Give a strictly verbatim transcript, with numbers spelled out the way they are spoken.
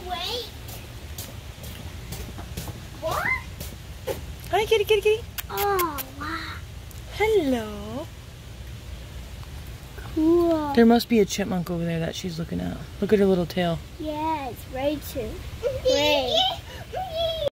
awake. What? Hi, kitty, kitty, kitty. Oh, wow. Hello. Cool. There must be a chipmunk over there that she's looking at. Look at her little tail. Yeah, it's Rachel. Ray.